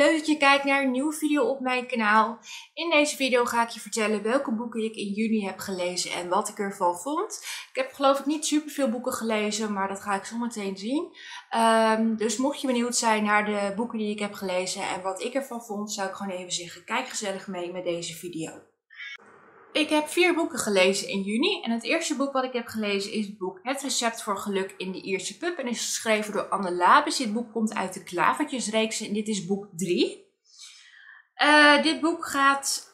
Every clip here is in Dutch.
Leuk dat je kijkt naar een nieuwe video op mijn kanaal. In deze video ga ik je vertellen welke boeken ik in juni heb gelezen en wat ik ervan vond. Ik heb geloof ik niet superveel boeken gelezen, maar dat ga ik zo meteen zien. Dus mocht je benieuwd zijn naar de boeken die ik heb gelezen en wat ik ervan vond, zou ik gewoon even zeggen, kijk gezellig mee met deze video. Ik heb 4 boeken gelezen in juni en het eerste boek wat ik heb gelezen is het boek Het Recept voor Geluk in de Ierse Pub en is geschreven door Anne Labus. Dit boek komt uit de Klavertjesreeks en dit is boek 3. Dit boek gaat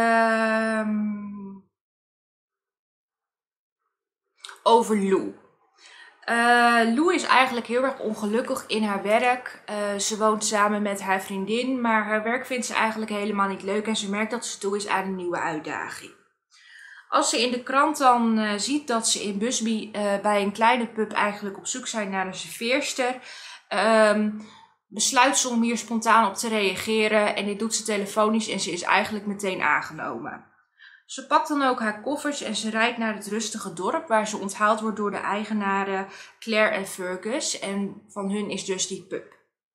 over Lou. Lou is eigenlijk heel erg ongelukkig in haar werk. Ze woont samen met haar vriendin, maar haar werk vindt ze eigenlijk helemaal niet leuk en ze merkt dat ze toe is aan een nieuwe uitdaging. Als ze in de krant dan ziet dat ze in Busby bij een kleine pub eigenlijk op zoek zijn naar een serveerster, besluit ze om hier spontaan op te reageren en dit doet ze telefonisch en ze is eigenlijk meteen aangenomen. Ze pakt dan ook haar koffers en ze rijdt naar het rustige dorp waar ze onthaald wordt door de eigenaren Claire en Fergus en van hun is dus die pub.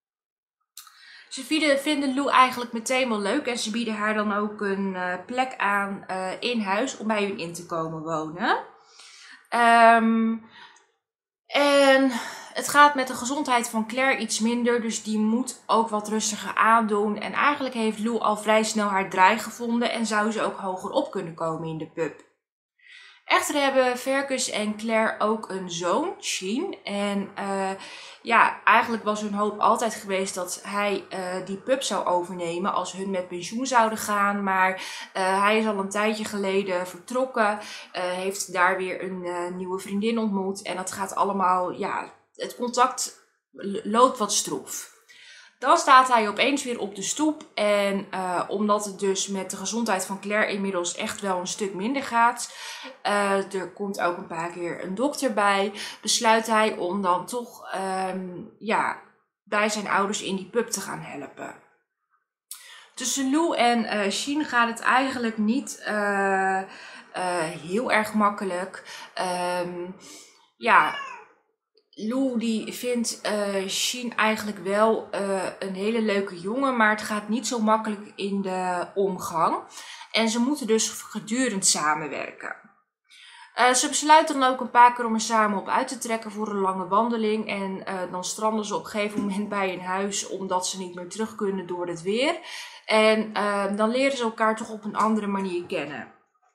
Ze vinden Lou eigenlijk meteen wel leuk en ze bieden haar dan ook een plek aan in huis om bij hun in te komen wonen. En het gaat met de gezondheid van Claire iets minder, dus die moet ook wat rustiger aandoen. En eigenlijk heeft Lou al vrij snel haar draai gevonden en zou ze ook hoger op kunnen komen in de pub. Echter hebben Fergus en Claire ook een zoon, Sheen. En eigenlijk was hun hoop altijd geweest dat hij die pub zou overnemen als hun met pensioen zouden gaan. Maar hij is al een tijdje geleden vertrokken, heeft daar weer een nieuwe vriendin ontmoet. En dat gaat allemaal, het contact loopt wat stroef. Dan staat hij opeens weer op de stoep en omdat het dus met de gezondheid van Claire inmiddels echt wel een stuk minder gaat, er komt ook een paar keer een dokter bij, besluit hij om dan toch bij zijn ouders in die pub te gaan helpen. Tussen Lou en Sheen gaat het eigenlijk niet heel erg makkelijk. Lou die vindt Sheen eigenlijk wel een hele leuke jongen, maar het gaat niet zo makkelijk in de omgang. En ze moeten dus gedurend samenwerken. Ze besluiten dan ook een paar keer om er samen op uit te trekken voor een lange wandeling. En dan stranden ze op een gegeven moment bij een huis omdat ze niet meer terug kunnen door het weer. En dan leren ze elkaar toch op een andere manier kennen.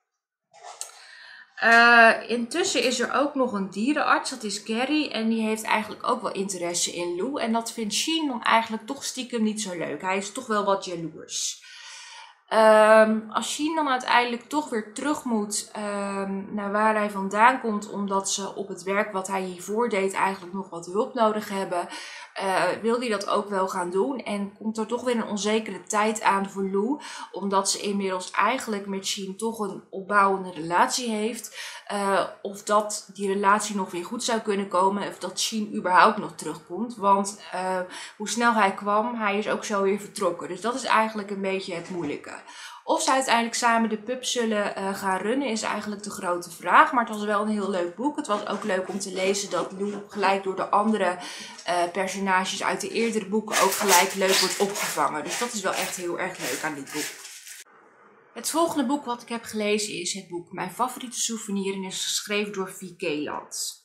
Intussen is er ook nog een dierenarts, dat is Gary, en die heeft eigenlijk ook wel interesse in Lou. En dat vindt Sheen dan eigenlijk toch stiekem niet zo leuk. Hij is toch wel wat jaloers. Als Sheen dan uiteindelijk toch weer terug moet naar waar hij vandaan komt, omdat ze op het werk wat hij hiervoor deed eigenlijk nog wat hulp nodig hebben, wil hij dat ook wel gaan doen. En komt er toch weer een onzekere tijd aan voor Lou, omdat ze inmiddels eigenlijk met Sheen toch een opbouwende relatie heeft. Of dat die relatie nog weer goed zou kunnen komen, of dat Sheen überhaupt nog terugkomt. Want hoe snel hij kwam, hij is ook zo weer vertrokken. Dus dat is eigenlijk een beetje het moeilijke. Of ze uiteindelijk samen de pub zullen gaan runnen is eigenlijk de grote vraag. Maar het was wel een heel leuk boek. Het was ook leuk om te lezen dat Lou gelijk door de andere personages uit de eerdere boeken ook gelijk leuk wordt opgevangen. Dus dat is wel echt heel erg leuk aan dit boek. Het volgende boek wat ik heb gelezen is het boek Mijn Favoriete Souvenir en is geschreven door V. Keeland.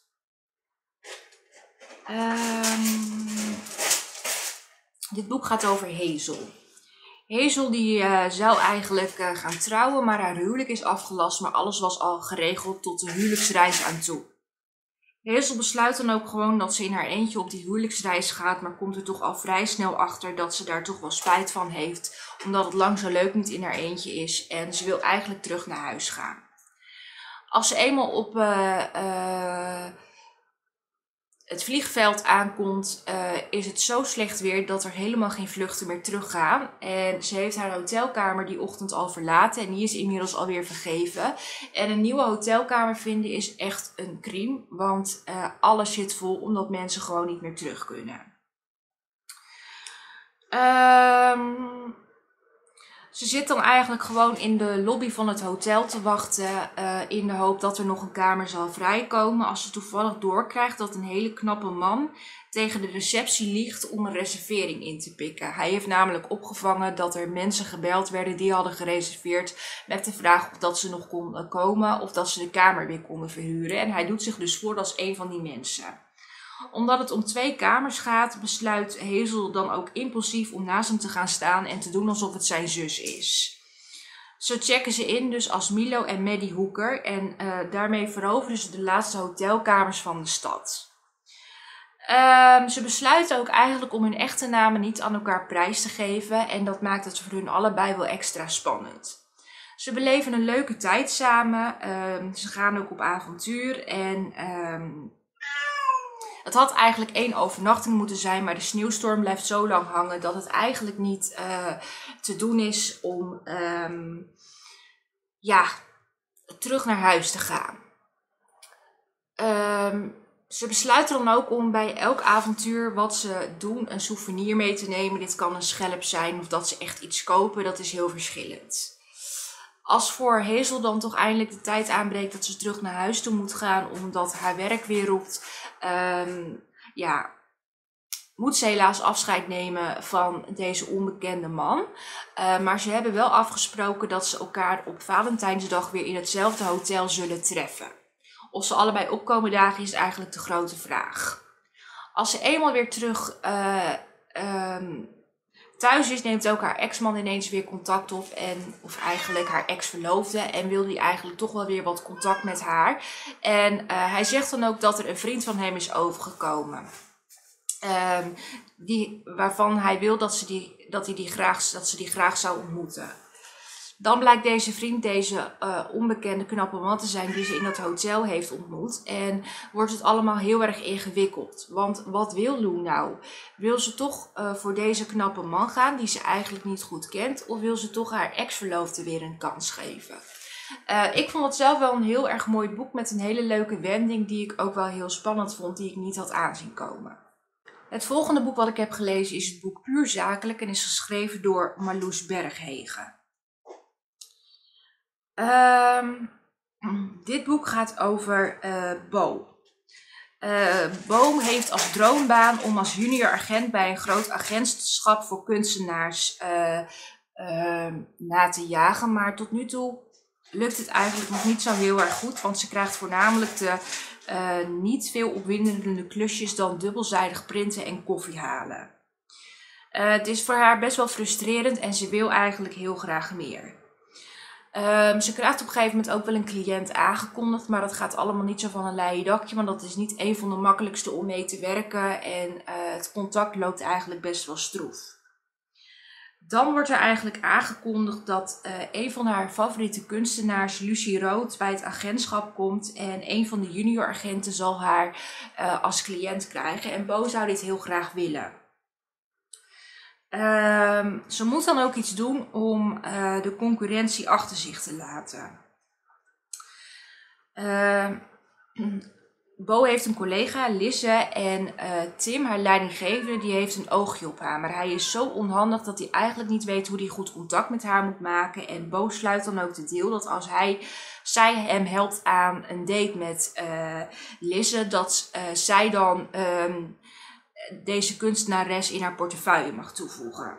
Dit boek gaat over Hazel. Hazel die zou eigenlijk gaan trouwen, maar haar huwelijk is afgelast, maar alles was al geregeld tot de huwelijksreis aan toe. Hazel besluit dan ook gewoon dat ze in haar eentje op die huwelijksreis gaat, maar komt er toch al vrij snel achter dat ze daar toch wel spijt van heeft, omdat het lang zo leuk niet in haar eentje is en ze wil eigenlijk terug naar huis gaan. Als ze eenmaal op het vliegveld aankomt, is het zo slecht weer dat er helemaal geen vluchten meer teruggaan. En ze heeft haar hotelkamer die ochtend al verlaten en die is inmiddels alweer vergeven. En een nieuwe hotelkamer vinden is echt een crime, want alles zit vol omdat mensen gewoon niet meer terug kunnen. Ze zit dan eigenlijk gewoon in de lobby van het hotel te wachten in de hoop dat er nog een kamer zal vrijkomen. Als ze toevallig doorkrijgt dat een hele knappe man tegen de receptie liegt om een reservering in te pikken. Hij heeft namelijk opgevangen dat er mensen gebeld werden die hadden gereserveerd met de vraag of dat ze nog konden komen of dat ze de kamer weer konden verhuren. En hij doet zich dus voor als een van die mensen. Omdat het om 2 kamers gaat, besluit Hazel dan ook impulsief om naast hem te gaan staan en te doen alsof het zijn zus is. Zo checken ze in dus als Milo en Maddie Hooker en daarmee veroveren ze de laatste hotelkamers van de stad. Ze besluiten ook eigenlijk om hun echte namen niet aan elkaar prijs te geven en dat maakt het voor hun allebei wel extra spannend. Ze beleven een leuke tijd samen, ze gaan ook op avontuur en het had eigenlijk 1 overnachting moeten zijn, maar de sneeuwstorm blijft zo lang hangen dat het eigenlijk niet te doen is om terug naar huis te gaan. Ze besluiten dan ook om bij elk avontuur wat ze doen een souvenir mee te nemen. Dit kan een schelp zijn of dat ze echt iets kopen, dat is heel verschillend. Als voor Hazel dan toch eindelijk de tijd aanbreekt dat ze terug naar huis toe moet gaan omdat haar werk weer roept, moet ze helaas afscheid nemen van deze onbekende man. Maar ze hebben wel afgesproken dat ze elkaar op Valentijnsdag weer in hetzelfde hotel zullen treffen. Of ze allebei opkomen dagen is eigenlijk de grote vraag. Als ze eenmaal weer terug thuis is, neemt ook haar ex-man ineens weer contact op. Of eigenlijk haar ex-verloofde. En wil hij eigenlijk toch wel weer wat contact met haar. En hij zegt dan ook dat er een vriend van hem is overgekomen. Waarvan hij wil dat ze die graag zou ontmoeten. Dan blijkt deze vriend deze onbekende knappe man te zijn die ze in dat hotel heeft ontmoet. En wordt het allemaal heel erg ingewikkeld. Want wat wil Lou nou? Wil ze toch voor deze knappe man gaan die ze eigenlijk niet goed kent? Of wil ze toch haar ex-verloofde weer een kans geven? Ik vond het zelf wel een heel erg mooi boek met een hele leuke wending die ik ook wel heel spannend vond, die ik niet had aanzien komen. Het volgende boek wat ik heb gelezen is het boek Puur Zakelijk en is geschreven door Marloes Berghegen. Dit boek gaat over Bo. Bo heeft als droombaan om als junior agent bij een groot agentschap voor kunstenaars na te jagen. Maar tot nu toe lukt het eigenlijk nog niet zo heel erg goed. Want ze krijgt voornamelijk de niet veel opwindende klusjes dan dubbelzijdig printen en koffie halen. Het is voor haar best wel frustrerend en ze wil eigenlijk heel graag meer. Ze krijgt op een gegeven moment ook wel een cliënt aangekondigd, maar dat gaat allemaal niet zo van een leien dakje, want dat is niet een van de makkelijkste om mee te werken en het contact loopt eigenlijk best wel stroef. Dan wordt er eigenlijk aangekondigd dat een van haar favoriete kunstenaars, Lucie Rood, bij het agentschap komt en een van de junioragenten zal haar als cliënt krijgen en Bo zou dit heel graag willen. Ze moet dan ook iets doen om de concurrentie achter zich te laten. Bo heeft een collega, Lisse, en Tim, haar leidinggevende, die heeft een oogje op haar. Maar hij is zo onhandig dat hij eigenlijk niet weet hoe hij goed contact met haar moet maken. En Bo sluit dan ook de deal dat als zij hem helpt aan een date met Lisse, dat zij dan deze kunstenares in haar portefeuille mag toevoegen.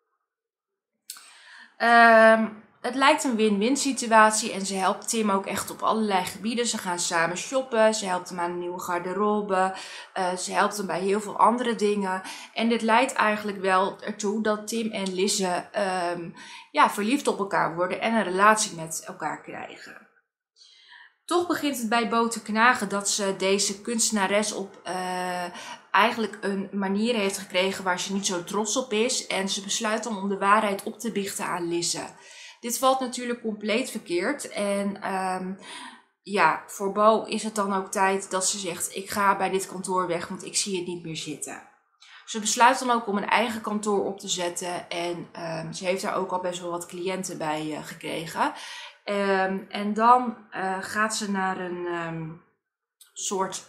Het lijkt een win-win situatie en ze helpt Tim ook echt op allerlei gebieden. Ze gaan samen shoppen, ze helpt hem aan een nieuwe garderobe, ze helpt hem bij heel veel andere dingen. En dit leidt eigenlijk wel ertoe dat Tim en Lisse verliefd op elkaar worden en een relatie met elkaar krijgen. Toch begint het bij Bo te knagen dat ze deze kunstenares op eigenlijk een manier heeft gekregen waar ze niet zo trots op is. En ze besluit dan om de waarheid op te biechten aan Lisse. Dit valt natuurlijk compleet verkeerd. En voor Bo is het dan ook tijd dat ze zegt, ik ga bij dit kantoor weg, want ik zie het niet meer zitten. Ze besluit dan ook om een eigen kantoor op te zetten. En ze heeft daar ook al best wel wat cliënten bij gekregen. En dan gaat ze naar een soort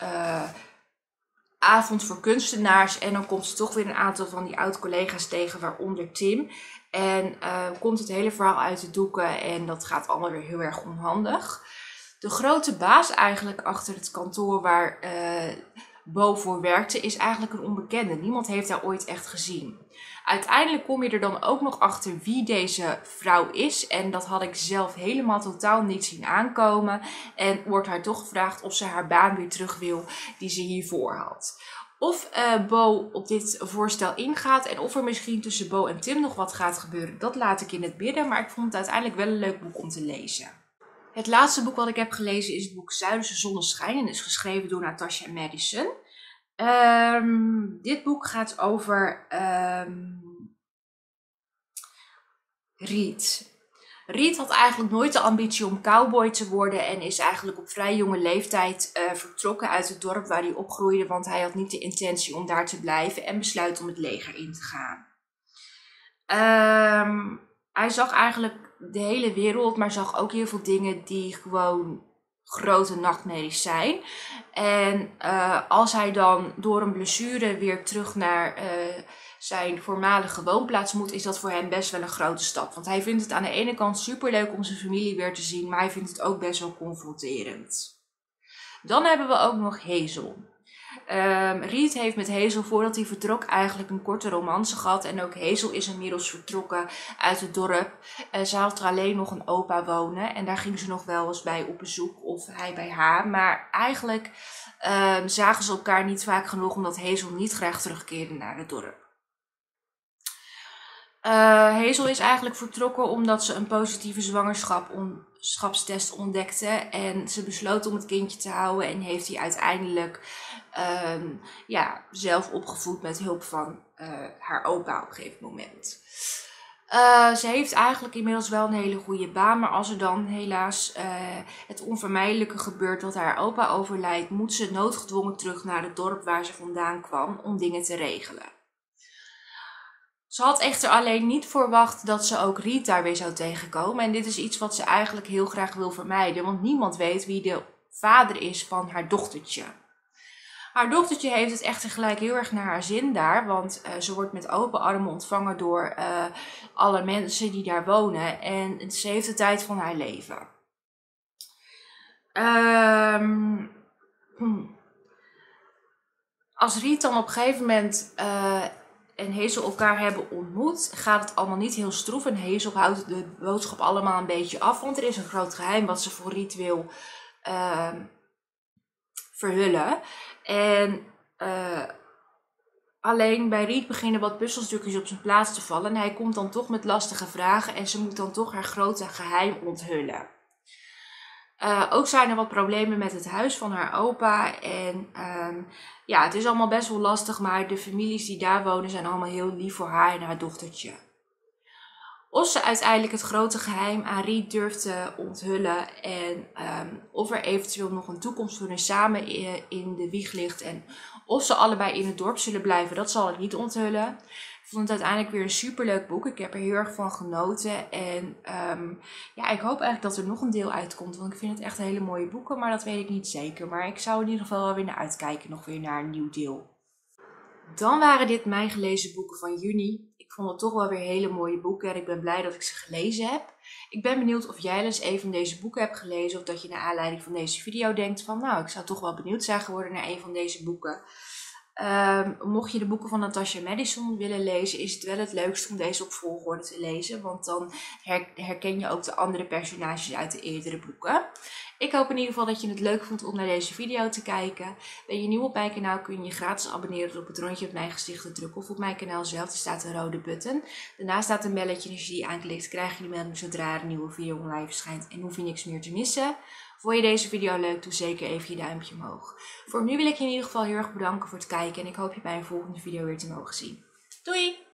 avond voor kunstenaars. En dan komt ze toch weer een aantal van die oud-collega's tegen, waaronder Tim. En komt het hele verhaal uit de doeken en dat gaat allemaal weer heel erg onhandig. De grote baas eigenlijk achter het kantoor waar Bo voor werkte is eigenlijk een onbekende. Niemand heeft haar ooit echt gezien. Uiteindelijk kom je er dan ook nog achter wie deze vrouw is. En dat had ik zelf helemaal totaal niet zien aankomen. En wordt haar toch gevraagd of ze haar baan weer terug wil die ze hiervoor had. Of Bo op dit voorstel ingaat en of er misschien tussen Bo en Tim nog wat gaat gebeuren, dat laat ik in het midden. Maar ik vond het uiteindelijk wel een leuk boek om te lezen. Het laatste boek wat ik heb gelezen is het boek Zuiderse Zonneschijn en is geschreven door Natasha Madison. Dit boek gaat over Reed. Reed had eigenlijk nooit de ambitie om cowboy te worden en is eigenlijk op vrij jonge leeftijd vertrokken uit het dorp waar hij opgroeide, want hij had niet de intentie om daar te blijven en besluit om het leger in te gaan. Hij zag eigenlijk de hele wereld, maar zag ook heel veel dingen die gewoon grote nachtmerries zijn. En als hij dan door een blessure weer terug naar zijn voormalige woonplaats moet, is dat voor hem best wel een grote stap. Want hij vindt het aan de ene kant superleuk om zijn familie weer te zien, maar hij vindt het ook best wel confronterend. Dan hebben we ook nog Hazel. Reed heeft met Hazel voordat hij vertrok eigenlijk een korte romance gehad. En ook Hazel is inmiddels vertrokken uit het dorp. Ze had er alleen nog een opa wonen. En daar ging ze nog wel eens bij op bezoek of hij bij haar. Maar eigenlijk zagen ze elkaar niet vaak genoeg omdat Hazel niet graag terugkeerde naar het dorp. Hazel is eigenlijk vertrokken omdat ze een positieve zwangerschapstest ontdekte. En ze besloot om het kindje te houden en heeft hij uiteindelijk zelf opgevoed met hulp van haar opa op een gegeven moment. Ze heeft eigenlijk inmiddels wel een hele goede baan, maar als er dan helaas het onvermijdelijke gebeurt dat haar opa overlijdt, moet ze noodgedwongen terug naar het dorp waar ze vandaan kwam om dingen te regelen. Ze had echter alleen niet verwacht dat ze ook Reed daar weer zou tegenkomen. En dit is iets wat ze eigenlijk heel graag wil vermijden. Want niemand weet wie de vader is van haar dochtertje. Haar dochtertje heeft het echter gelijk heel erg naar haar zin daar. Want ze wordt met open armen ontvangen door alle mensen die daar wonen. En ze heeft de tijd van haar leven. Als Reed dan op een gegeven moment en Hazel elkaar hebben ontmoet, gaat het allemaal niet heel stroef. En Hazel houdt de boodschap allemaal een beetje af. Want er is een groot geheim wat ze voor Reed wil verhullen. En alleen bij Reed beginnen wat puzzelstukjes op zijn plaats te vallen. En hij komt dan toch met lastige vragen. En ze moet dan toch haar grote geheim onthullen. Ook zijn er wat problemen met het huis van haar opa. En het is allemaal best wel lastig. Maar de families die daar wonen zijn allemaal heel lief voor haar en haar dochtertje. Of ze uiteindelijk het grote geheim aan Reed durft te onthullen. En of er eventueel nog een toekomst voor hen samen in de wieg ligt. En of ze allebei in het dorp zullen blijven, dat zal ik niet onthullen. Ik vond het uiteindelijk weer een superleuk boek. Ik heb er heel erg van genoten. En ik hoop eigenlijk dat er nog een deel uitkomt. Want ik vind het echt hele mooie boeken. Maar dat weet ik niet zeker. Maar ik zou in ieder geval wel weer naar uitkijken. Nog weer naar een nieuw deel. Dan waren dit mijn gelezen boeken van juni. Ik vond het toch wel weer hele mooie boeken. En ik ben blij dat ik ze gelezen heb. Ik ben benieuwd of jij eens een van deze boeken hebt gelezen. Of dat je naar aanleiding van deze video denkt van, nou, ik zou toch wel benieuwd zijn geworden naar een van deze boeken. Mocht je de boeken van Natasha Madison willen lezen, is het wel het leukst om deze op volgorde te lezen. Want dan herken je ook de andere personages uit de eerdere boeken. Ik hoop in ieder geval dat je het leuk vond om naar deze video te kijken. Ben je nieuw op mijn kanaal, kun je je gratis abonneren door op het rondje op mijn gezicht te drukken. Of op mijn kanaal zelf, er staat een rode button. Daarnaast staat een belletje en als je die aanklikt, krijg je de melding zodra er een nieuwe video online verschijnt. En hoef je niks meer te missen. Vond je deze video leuk, doe zeker even je duimpje omhoog. Voor nu wil ik je in ieder geval heel erg bedanken voor het kijken en ik hoop je bij een volgende video weer te mogen zien. Doei!